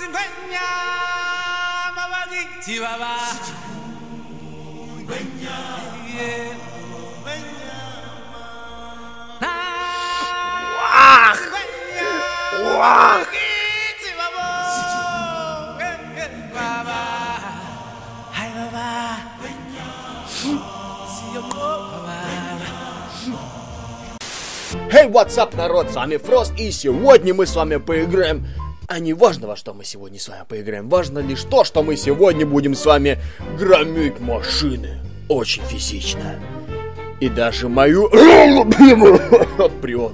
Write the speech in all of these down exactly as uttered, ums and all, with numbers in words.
Hey, what's up, народ, с вами Фрост, и сегодня мы с вами поиграем. А не важно, во что мы сегодня с вами поиграем, важно лишь то, что мы сегодня будем с вами громить машины. Очень физично. И даже мою любимую Приору.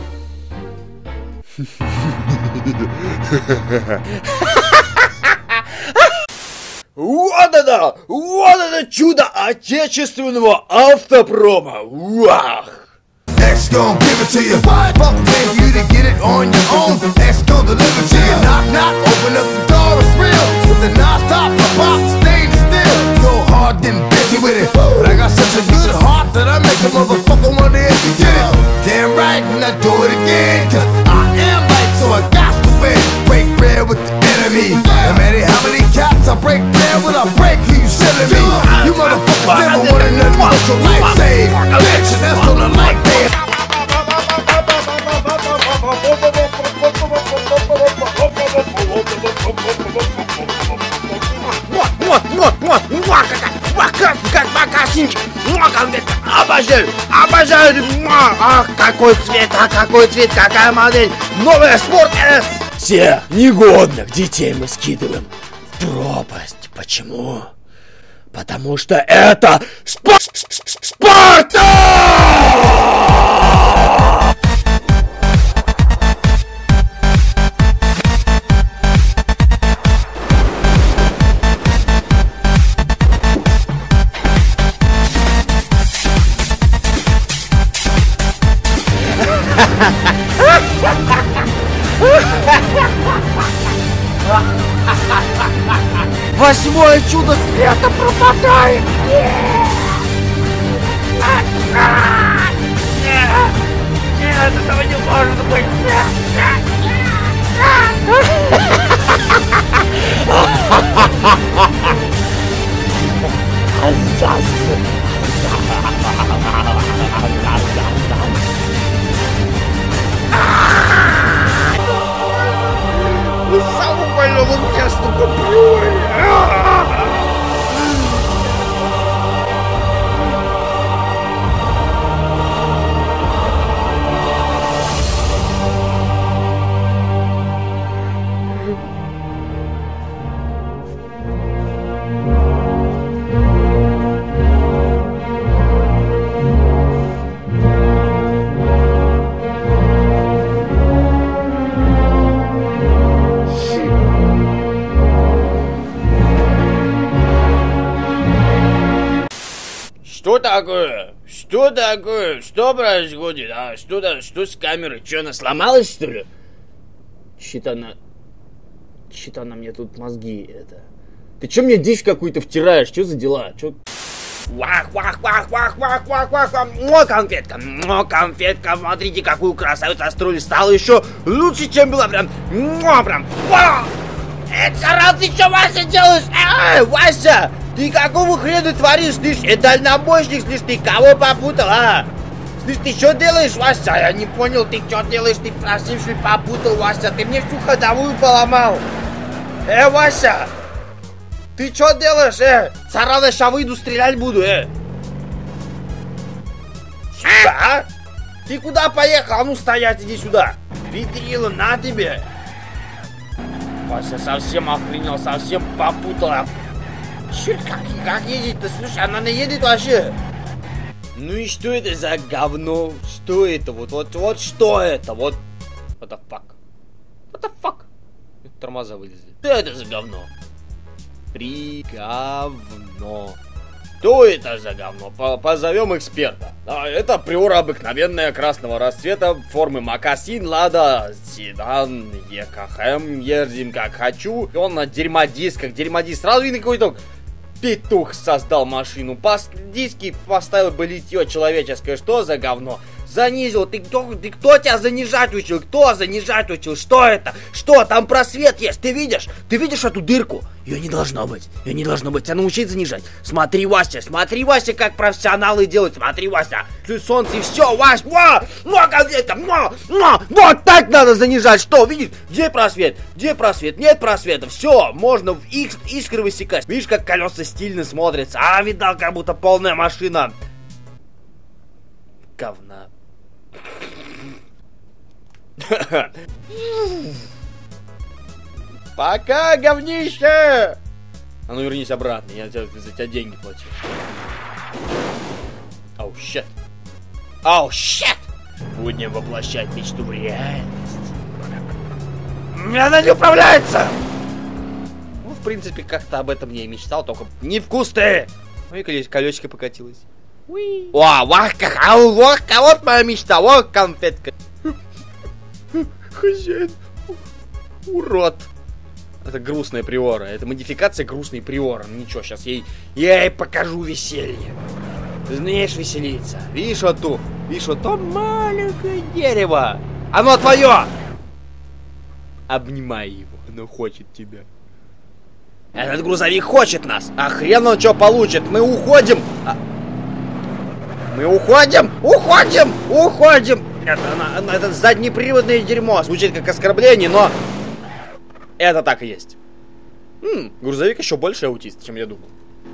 Вот это! Вот это чудо отечественного автопрома! Вах! X gon' give it to you. Fuck paying you to get it on your own. X gon' deliver to you. Knock, knock, open up the door, it's real. With the non-stop, pop, staying still. Go hard, then busy with it. But I got such a good heart that I make a motherfucker wanna hit me get it. Damn right, and I do it again. Cause I am right, so I got to win. Break bread with the enemy. No matter how many cats I break bread with, I break who you selling me. You motherfuckers never wanted nothing but your life saved. Bitch, that's on the light day. Обожаю, обожаю. Ах, какой цвет, а какой цвет, какая модель. Новая Спорт С. Все негодных детей мы скидываем в пропасть. Почему? Потому что это Спа- Спарта! Восьмое чудо света пропадает! Нет! Нет, этого не может быть! В самом больном месте попрёли! Что такое? Что такое? Что происходит? А что-то, что с камерой? Что, она сломалась, что ли? Что-то она... Что-то она мне тут мозги, это... Ты что мне дичь какую-то втираешь? Что за дела? Что... Вах, вах, вах, вах, вах, вах, вах, вах. О, конфетка, о, конфетка, смотрите, какую красавицу остроили. Стало еще лучше, чем было. Прям, о, прям, о! Это, Сарал, ты что, Вася, делаешь? Эй, Вася! Ты какого хрена творишь, слышь? Это дальнобойщик, слышь, ты кого попутал, а? Слышь, ты что делаешь, Вася? Я не понял, ты что делаешь? Ты просивший попутал, Вася. Ты мне всю ходовую поломал. Э, Вася! Ты что делаешь, э? Сарал, я сейчас выйду, стрелять буду, э? Сюда, а? Ты куда поехал? А ну стоять, иди сюда. Ветрила, на тебе. Вася совсем охренел, совсем попутал. Черт, как, как ездить-то? Слушай, она не едет вообще. Ну и что это за говно? Что это? Вот, вот, вот что это? Вот. What the fuck? What the fuck? Тормоза вылезли. Что это за говно? При говно. Что это за говно? Позовем эксперта. А, это Приора обыкновенная красного расцвета формы Мокасин, Лада, Седан, ЕКХМ, езжим как хочу. Он на дерьмодисках, дерьмодиск. Сразу видно какой-то петух создал машину. Пас диски поставил бы литье человеческое. Что за говно? Занизил. Ты кто, ты кто тебя занижать учил? Кто занижать учил? Что это? Что? Там просвет есть. Ты видишь? Ты видишь эту дырку? Ее не должно быть. Ее не должно быть. Тебя научить занижать. Смотри, Вася. Смотри, Вася, как профессионалы делают. Смотри, Вася. Ты солнце и все, Вася. Во! Во, как это? Во! Во! Вот так надо занижать. Что? Видишь? Где просвет? Где просвет? Нет просвета. Все. Можно в икс, искры высекать. Видишь, как колеса стильно смотрятся. А, видал, как будто полная машина. Говна. Пока, говнище! А ну вернись обратно, я за тебя деньги плачу. Оу, щет. Оу, щет! Будем воплощать мечту в реальность. Она не управляется! Ну, в принципе, как-то об этом я и мечтал, только не в кусты! Ну и колесико покатилось. О, вахка, а вахка, вот моя мечта, вот конфетка. Хозяин, урод. Это грустная приора, это модификация грустной приора. Ну ничего, сейчас ей, я ей покажу веселье. Ты знаешь веселиться. Видишь вот ту, видишь вот то маленькое дерево. Оно твое. Обнимай его, оно хочет тебя. Этот грузовик хочет нас, а хрен он что получит, мы уходим. А... Мы уходим, уходим, уходим. Это, это, это заднеприводное дерьмо. Звучит как оскорбление, но это так и есть. М-м, грузовик еще больше аутист, чем я думал.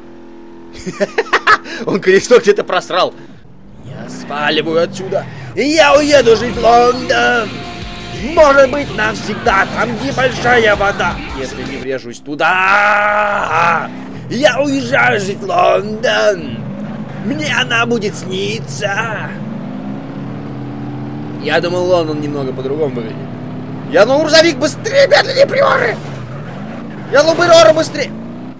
Он колесо где-то просрал. Я сваливаю отсюда, и я уеду жить в Лондон. Может быть, навсегда, там где большая вода. Если не врежусь туда, я уезжаю жить в Лондон. Мне она будет сниться. Я думал, Лондон немного по-другому выглядит. Я ну грузовик быстрее, медленнее, приоры! Я ну приоры быстрее!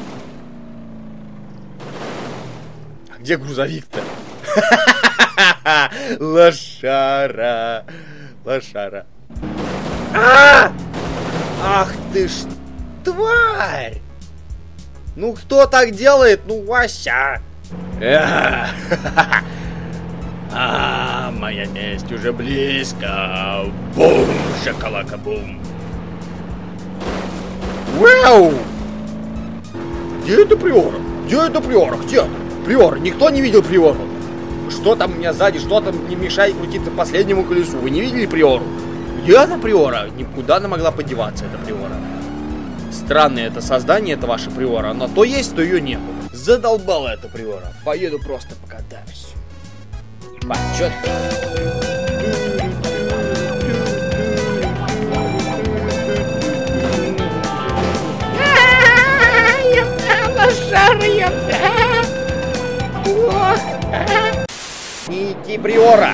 А где грузовик-то? Лошара. Лошара. А! Ах ты ж тварь! Ну кто так делает? Ну, Вася! А, моя месть уже близко. Бум, шакалака, бум. Вау! Где это приора? Где это приора? Где? Приора. Никто не видел приору. Что там у меня сзади? Что там не мешает крутиться последнему колесу? Вы не видели приору? Где она приора? Никуда она могла подеваться, эта приора. Странное это создание, это ваша приора. Она то есть, то ее не было. Задолбала эта приора. Поеду просто покатаюсь. Почет. Не идти приора.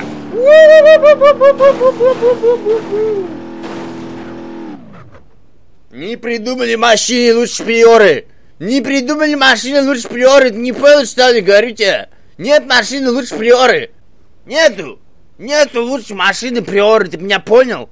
Не придумали машины лучше приоры. Не придумали машины лучше приоры. Не понял, что ли, говорю тебе? Нет машины лучше приоры. Нету. Нету лучше машины приоры. Ты меня понял?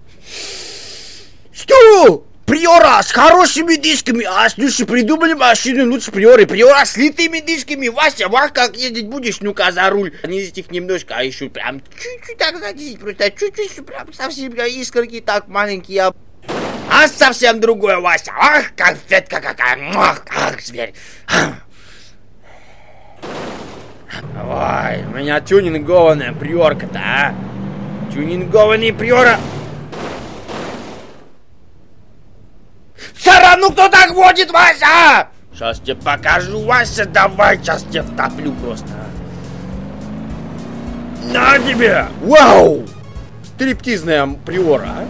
Что? Приора с хорошими дисками. А, слушай, придумали машины лучше приоры. Приора с литыми дисками. Вася, вах, как ездить будешь? Ну-ка, за руль. Снизить их немножко, а еще прям чуть-чуть так задеть. Просто чуть-чуть, прям совсем искорки так маленькие. А совсем другое, Вася. Ах, конфетка какая. Ах, ах, зверь. Ой, у меня тюнингованная приорка-то, а. Тюнингованный приора. Сара, ну кто так водит, Вася? Сейчас тебе покажу, Вася, давай, сейчас тебе втоплю просто. На тебе! Вау! Стриптизная приора, а?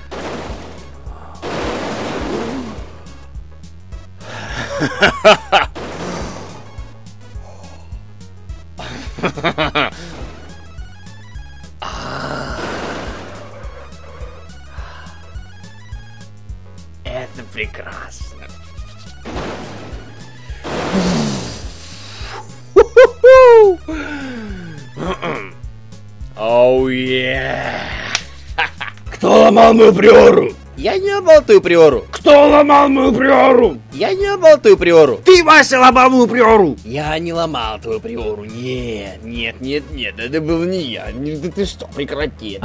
Это прекрасно. Оу, yeah. Кто ломал мою приору? Я не ломал твою приору. Кто ломал мою приору? Я не ломал твою приору. Ты, Вася, ломал мою приору. Я не ломал твою приору. Нет, нет, нет, нет, это был не я. Не, да ты что, прекрати.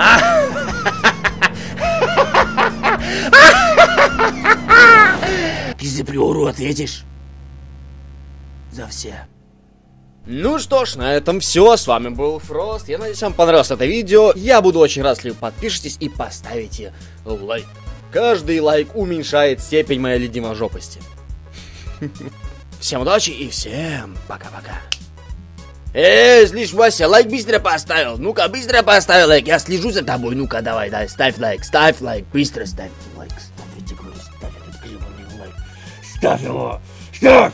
Ты за приору ответишь? За все. Ну что ж, на этом все. С вами был Фрост. Я надеюсь, вам понравилось это видео. Я буду очень рад, если вы подпишетесь и поставите лайк. Каждый лайк уменьшает степень моей ледиможопости. Всем удачи и всем пока-пока. Эй, слышь, Вася, лайк быстро поставил. Ну-ка, быстро поставил лайк. Я слежу за тобой. Ну-ка, давай, давай, ставь лайк, ставь лайк. Быстро ставь лайк. Ставь, я тебе говорю, ставь этот гребаный лайк. Ставь его. Ставь.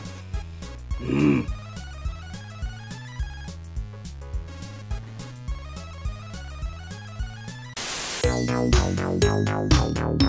Down, down, down, down, down, down, down.